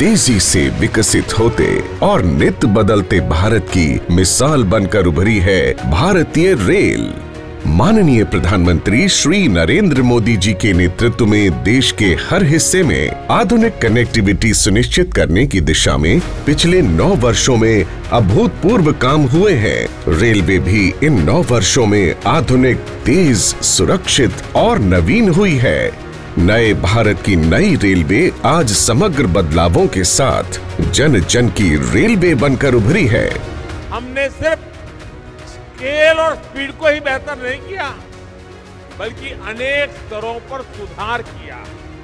तेजी से विकसित होते और नित बदलते भारत की मिसाल बनकर उभरी है भारतीय रेल। माननीय प्रधानमंत्री श्री नरेंद्र मोदी जी के नेतृत्व में देश के हर हिस्से में आधुनिक कनेक्टिविटी सुनिश्चित करने की दिशा में पिछले 9 वर्षों में अभूतपूर्व काम हुए हैं। रेलवे भी इन 9 वर्षों में आधुनिक, तेज, सुरक्षित और नवीन हुई है। नए भारत की नई रेलवे आज समग्र बदलावों के साथ जन जन की रेलवे बनकर उभरी है। हमने सिर्फ स्केल और स्पीड को ही बेहतर नहीं किया, बल्कि अनेक स्तरों पर सुधार किया।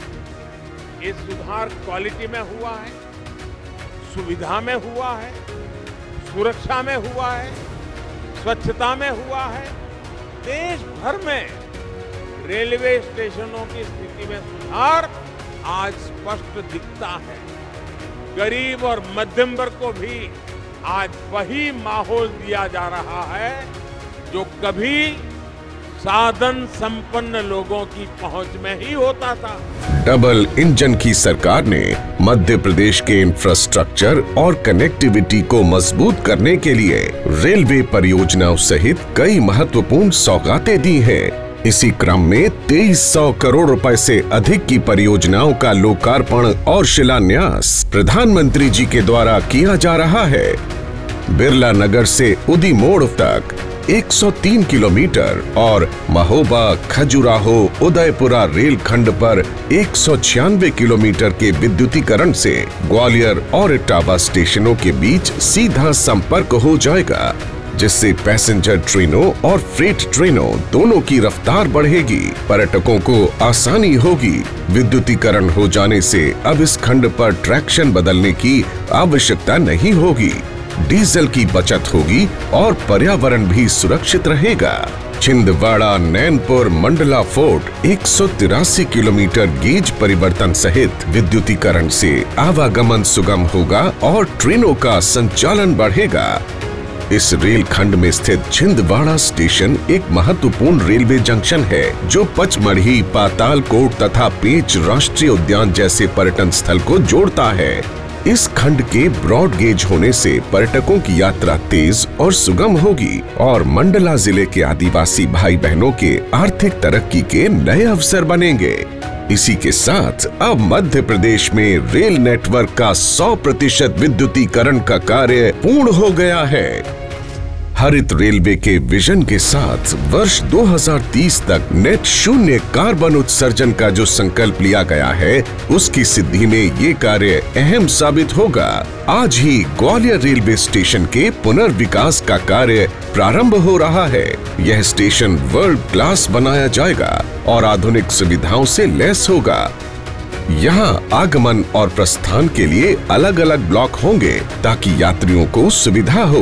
ये सुधार क्वालिटी में हुआ है, सुविधा में हुआ है, सुरक्षा में हुआ है, स्वच्छता में हुआ है। देश भर में रेलवे स्टेशनों की स्थिति में सुधार आज स्पष्ट दिखता है। गरीब और मध्यम वर्ग को भी आज वही माहौल दिया जा रहा है जो कभी साधन संपन्न लोगों की पहुंच में ही होता था। डबल इंजन की सरकार ने मध्य प्रदेश के इंफ्रास्ट्रक्चर और कनेक्टिविटी को मजबूत करने के लिए रेलवे परियोजनाओं सहित कई महत्वपूर्ण सौगातें दी हैं। इसी क्रम में 2300 करोड़ रुपए से अधिक की परियोजनाओं का लोकार्पण और शिलान्यास प्रधानमंत्री जी के द्वारा किया जा रहा है। बिरला नगर से उदी मोड़ तक 103 किलोमीटर और महोबा, खजुराहो, उदयपुरा रेल खंड पर 196 किलोमीटर के विद्युतीकरण से ग्वालियर और इटावा स्टेशनों के बीच सीधा संपर्क हो जाएगा, जिससे पैसेंजर ट्रेनों और फ्रेट ट्रेनों दोनों की रफ्तार बढ़ेगी, पर्यटकों को आसानी होगी। विद्युतीकरण हो जाने से अब इस खंड पर ट्रैक्शन बदलने की आवश्यकता नहीं होगी, डीजल की बचत होगी और पर्यावरण भी सुरक्षित रहेगा। Chhindwara, Nainpur, Mandla fort 183 kilometre gauge परिवर्तन सहित विद्युतीकरण से आवागमन सुगम होगा और ट्रेनों का संचालन बढ़ेगा। इस रेल खंड में स्थित छिंदवाड़ा स्टेशन एक महत्वपूर्ण रेलवे जंक्शन है जो पचमढ़ी, पातालकोट तथा पेंच राष्ट्रीय उद्यान जैसे पर्यटन स्थल को जोड़ता है। इस खंड के ब्रॉड गेज होने से पर्यटकों की यात्रा तेज और सुगम होगी और मंडला जिले के आदिवासी भाई बहनों के आर्थिक तरक्की के नए अवसर बनेंगे। इसी के साथ अब मध्य प्रदेश में रेल नेटवर्क का 100% विद्युतीकरण का कार्य पूर्ण हो गया है। हरित रेलवे के विजन के साथ वर्ष 2030 तक नेट शून्य कार्बन उत्सर्जन का जो संकल्प लिया गया है, उसकी सिद्धि में ये कार्य अहम साबित होगा। आज ही ग्वालियर रेलवे स्टेशन के पुनर्विकास का कार्य प्रारंभ हो रहा है। यह स्टेशन वर्ल्ड क्लास बनाया जाएगा और आधुनिक सुविधाओं से लैस होगा। यहाँ आगमन और प्रस्थान के लिए अलग अलग ब्लॉक होंगे ताकि यात्रियों को सुविधा हो।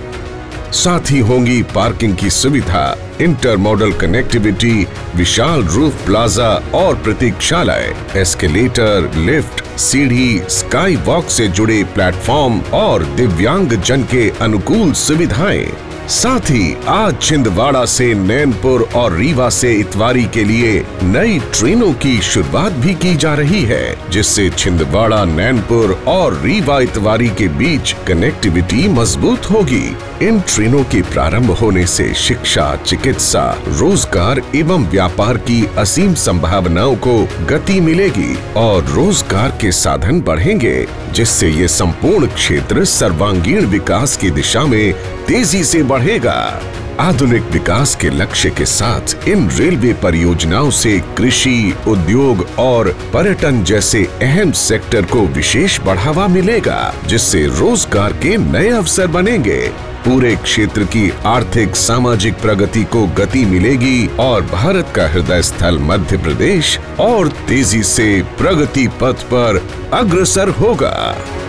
साथ ही होंगी पार्किंग की सुविधा, इंटरमॉडल कनेक्टिविटी, विशाल रूफ प्लाजा और प्रतीक्षालय, एस्केलेटर, लिफ्ट, सीढ़ी, स्काई वॉक से जुड़े प्लेटफॉर्म और दिव्यांग जन के अनुकूल सुविधाएं। साथ ही आज छिंदवाड़ा से नैनपुर और रीवा से इतवारी के लिए नई ट्रेनों की शुरुआत भी की जा रही है, जिससे छिंदवाड़ा, नैनपुर और रीवा इतवारी के बीच कनेक्टिविटी मजबूत होगी। इन ट्रेनों के प्रारंभ होने से शिक्षा, चिकित्सा, रोजगार एवं व्यापार की असीम संभावनाओं को गति मिलेगी और रोजगार के साधन बढ़ेंगे, जिससे ये संपूर्ण क्षेत्र सर्वांगीण विकास की दिशा में तेजी से बढ़ेगा। आधुनिक विकास के लक्ष्य के साथ इन रेलवे परियोजनाओं से कृषि, उद्योग और पर्यटन जैसे अहम सेक्टर को विशेष बढ़ावा मिलेगा, जिससे रोजगार के नए अवसर बनेंगे। पूरे क्षेत्र की आर्थिक, सामाजिक प्रगति को गति मिलेगी और भारत का हृदय स्थल मध्य प्रदेश और तेजी से प्रगति पथ पर अग्रसर होगा।